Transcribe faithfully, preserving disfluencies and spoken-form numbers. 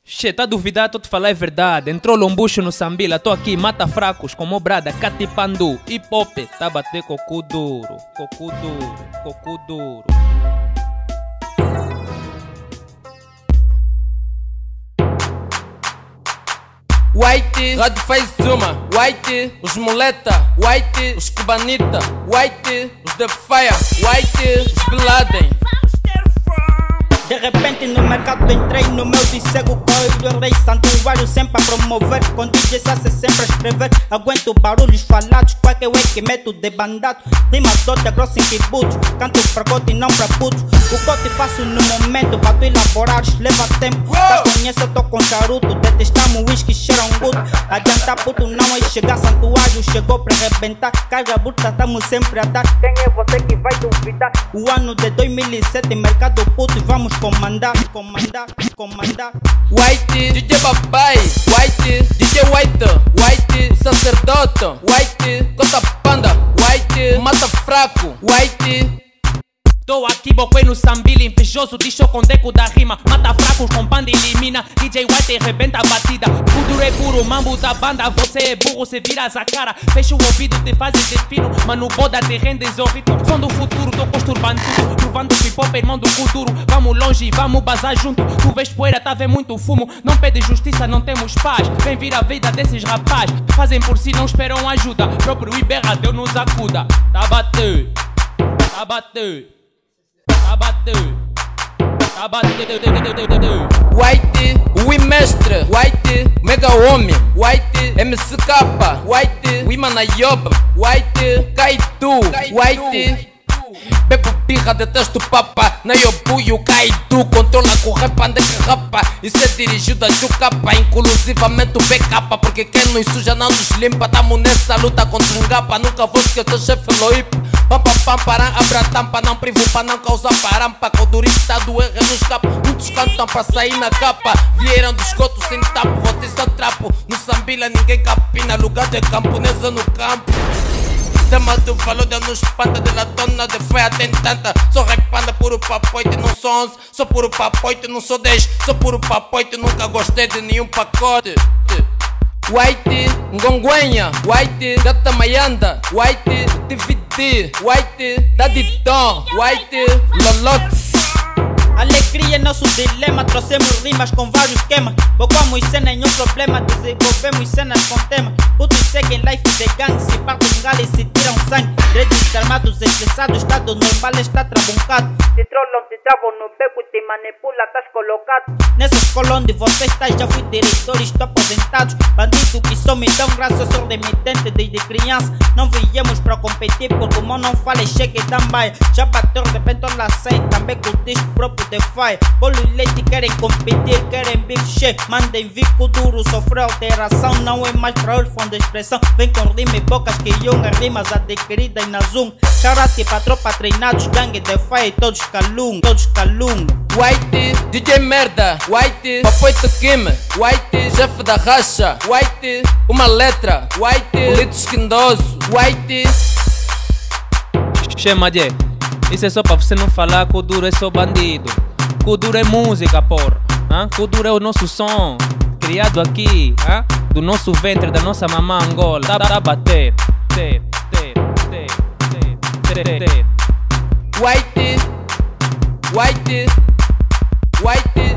Che, tá a duvidar, tô te falar é verdade. Entrou lombucho no Sambila, tô aqui, mata fracos como brada, catipandu, hip hop, tá a bater cocu duro, cocu duro, cocu duro. White, rádio faz uma, White, os muleta, White, os cubanita, White, os The Fire, White, os Bin Laden. De repente no mercado entrei no meu dissego corrido rei santuário sempre a promover, com D J Sassi sempre a escrever. Aguento barulhos falados, qualquer way que meto debandado. Rima dote grossa em kibbutz, canto pra gote e não pra putos. O gote faço no momento, pra tu elaborares, leva tempo. Já conheço, eu tô com charuto, detestamos whisky, cheiram good. Adianta puto não é chegar, santuário chegou pra arrebentar. Carga bruta, tamo sempre a dar. Quem é você que vai duvidar? O ano de dois mil e sete, mercado puto e vamos comandar, comandar, comandar. White, D J Babai, White, D J White, White, sacerdote, White, Cota Panda, White, mata fraco, White. Tô aqui, boquei no Sambila, invejoso, diz com deco da rima. Mata fracos com banda elimina, D J White arrebenta a batida. Futuro é puro, mambo da banda, você é burro, cê viras a cara. Fecha o ouvido, te fazes de fino, mano boda te rendes o ritmo. Som do futuro, tô costurbando tudo, provando que hip hop é irmão do futuro. Vamos longe, vamos bazar junto, tu vês poeira, tá vendo muito fumo. Não pede justiça, não temos paz, vem vir a vida desses rapazes. Fazem por si, não esperam ajuda, próprio Iberra, Deus nos acuda. Tá bater, tá bater. White, o mestre, White, mega homem, White, M C K, White, o Imanayob, White, Kaitu, White. Bebo birra, detesto papa, na Yobuyo, Kaitu. Controla com rapa, anda que rapa. Isso é dirigido a Jucapa, inclusivamente o B K. Porque quem nos suja não nos limpa. Tamo nessa luta contra um gapa. Nunca vou esquecer o chefe Loip. Pam pam pam, para, abra tampa. Não privo pra não causar parampa. Com o durista do R nos capos. Muitos cantam pra sair na capa. Vieram do esgoto sem tapo, vocês só trapo. No Sambila ninguém capina, lugar de camponesa no campo. Tema do valor de nos espanta, de la dona de fé tem tanta. Sou repanda, puro papoite, não sou onze. Sou puro papoite, não sou dez. Sou puro papoite, nunca gostei de nenhum pacote. White, Ngonguenha, White, Gata Mayanda, White, D V D, White, Daddy Tom, White, Lolotes. Alegria é nosso dilema, trouxemos rimas com vários esquemas. Bocamos sem nenhum problema, desenvolvemos cenas com tema. Putos seguem life de gangue, se partem galho e se tiram sangue. Dreads armados, estressados, estado normal está trabuncado. Te trollam, te travam no beco, te manipula, estás colocado. Nessa escola onde você está, já fui diretor e estou aposentado. Bandido que sou, me dão graça, eu sou remitente desde criança. Não viemos para competir, porque o não fala e chega e também. Já bateu, de repente olha sem, também com o disco próprio. Defy. Bolo e leite querem competir, querem big shit. Mandem vico duro, sofreu alteração. Não é mais pra órfão de expressão. Vem com rima e bocas que iam as rimas adquiridas na Zoom. Charate pra tropa treinados, gangue Defy, todos calung, todos calung. White, D J merda, White, Papoito Kim, White, chefe da racha, White, uma letra, White, polito esquindoso, White. Chama de isso é só pra você não falar que o duro é só bandido. Que o duro é música, porra. Ah? Que o duro é o nosso som, criado aqui, ah? Do nosso ventre, da nossa mamã Angola. Tá, tá a bater, ter, ter, ter, ter, ter, ter. White, White, White.